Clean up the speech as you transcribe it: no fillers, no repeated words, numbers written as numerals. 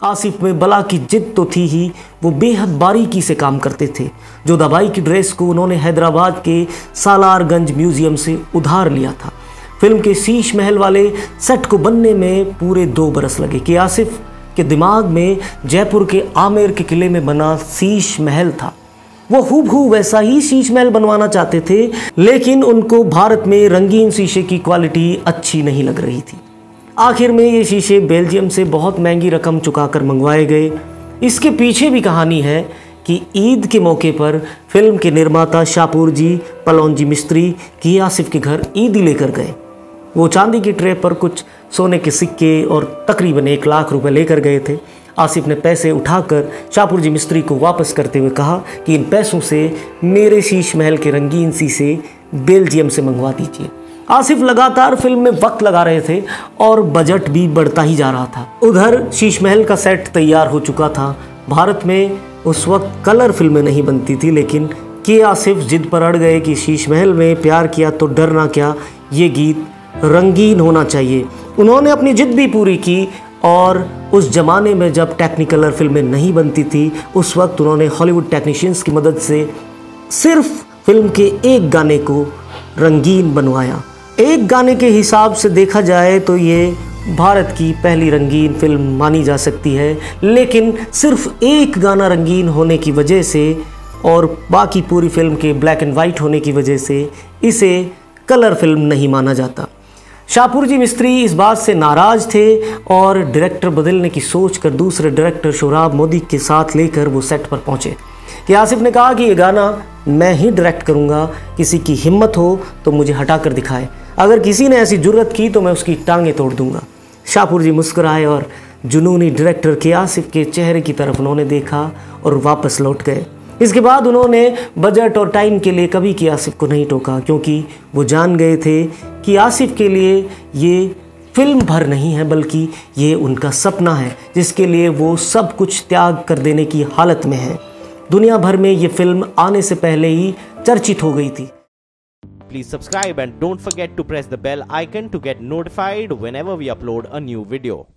आसिफ में बला की जिद तो थी ही, वो बेहद बारीकी से काम करते थे। जोधाबाई की ड्रेस को उन्होंने हैदराबाद के सालारगंज म्यूजियम से उधार लिया था। फिल्म के शीश महल वाले सेट को बनने में पूरे 2 बरस लगे कि आसिफ के दिमाग में जयपुर के आमेर के किले में बना शीश महल था। वो हूबहू वैसा ही शीश महल बनवाना चाहते थे, लेकिन उनको भारत में रंगीन शीशे की क्वालिटी अच्छी नहीं लग रही थी। आखिर में ये शीशे बेल्जियम से बहुत महंगी रकम चुकाकर मंगवाए गए। इसके पीछे भी कहानी है कि ईद के मौके पर फिल्म के निर्माता शाहपुर जी पलौंजी मिस्त्री की आसिफ के घर ईदी लेकर गए। वो चांदी की ट्रे पर कुछ सोने के सिक्के और तकरीबन 1 लाख रुपए लेकर गए थे। आसिफ ने पैसे उठाकर शाहपुर जी मिस्त्री को वापस करते हुए कहा कि इन पैसों से मेरे शीश महल के रंगीन शीशे बेल्जियम से मंगवा दीजिए। आसिफ लगातार फिल्म में वक्त लगा रहे थे और बजट भी बढ़ता ही जा रहा था। उधर शीश महल का सेट तैयार हो चुका था। भारत में उस वक्त कलर फिल्में नहीं बनती थी, लेकिन के आसिफ जिद पर अड़ गए कि शीश महल में प्यार किया तो डरना क्या, ये गीत रंगीन होना चाहिए। उन्होंने अपनी जिद भी पूरी की और उस ज़माने में जब टेक्निकलर फिल्में नहीं बनती थी, उस वक्त उन्होंने हॉलीवुड टेक्नीशियंस की मदद से सिर्फ फिल्म के एक गाने को रंगीन बनवाया। एक गाने के हिसाब से देखा जाए तो ये भारत की पहली रंगीन फिल्म मानी जा सकती है, लेकिन सिर्फ एक गाना रंगीन होने की वजह से और बाकी पूरी फिल्म के ब्लैक एंड वाइट होने की वजह से इसे कलर फिल्म नहीं माना जाता। शाहपुर जी मिस्त्री इस बात से नाराज़ थे और डायरेक्टर बदलने की सोच कर दूसरे डायरेक्टर सोहराब मोदी के साथ लेकर वो सेट पर पहुँचे कि आसिफ ने कहा कि ये गाना मैं ही डायरेक्ट करूँगा, किसी की हिम्मत हो तो मुझे हटा कर दिखाए, अगर किसी ने ऐसी जुर्रत की तो मैं उसकी टांगें तोड़ दूँगा। शाहपुर जी मुस्कुराए और जुनूनी डायरेक्टर के आसिफ के चेहरे की तरफ उन्होंने देखा और वापस लौट गए। इसके बाद उन्होंने बजट और टाइम के लिए कभी के आसिफ को नहीं टोका, क्योंकि वो जान गए थे कि आसिफ के लिए ये फिल्म भर नहीं है, बल्कि ये उनका सपना है जिसके लिए वो सब कुछ त्याग कर देने की हालत में है। दुनिया भर में ये फिल्म आने से पहले ही चर्चित हो गई थी। Please subscribe and don't forget to press the bell icon to get notified whenever we upload a new video.